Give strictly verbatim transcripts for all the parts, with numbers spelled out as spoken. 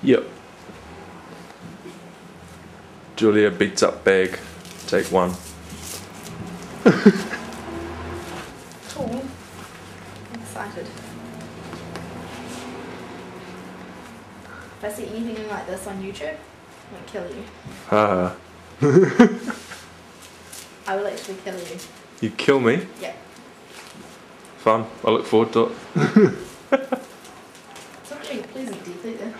Yep. Julia beats up bag. Take one. Cool. I'm excited. If I see anything like this on YouTube, I'm gonna kill you. Haha. I will actually kill you. You kill me? Yep. Fun. I look forward to it. It's actually a pleasant death either.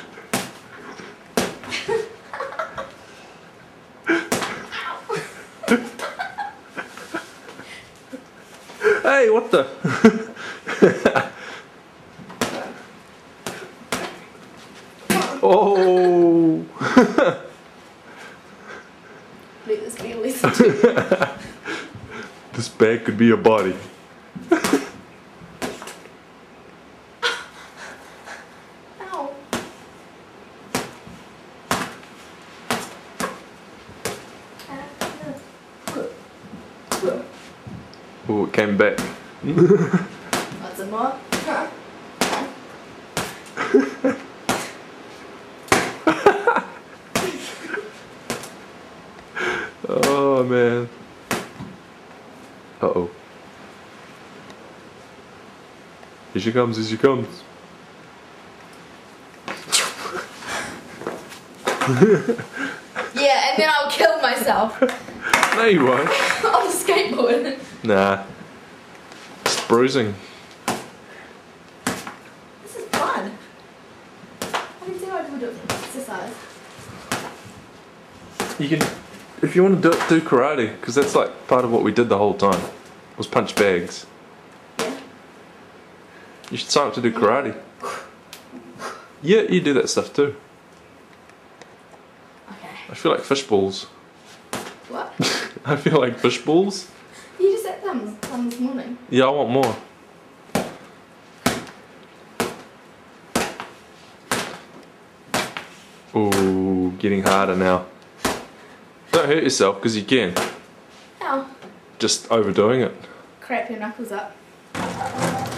Hey, what the? Oh! Let this be a lesson to you. This bag could be a body. Ow. Oh, it came back. What's some more? Oh man. Uh oh. Here she comes, here she comes. Yeah, and then I'll kill myself No, you won't. on the skateboard. Nah. It's bruising. This is fun. I can see why people do it for exercise. You can, if you want to do it, do karate, because that's like part of what we did the whole time. Was punch bags. Yeah. You should sign up to do karate. Yeah, you do that stuff too. Okay. I feel like fish balls. What? I feel like fish balls. You just ate them, them this morning. Yeah, I want more. Ooh, getting harder now. Don't hurt yourself, because you can. Ow. Just overdoing it. Crap your knuckles up.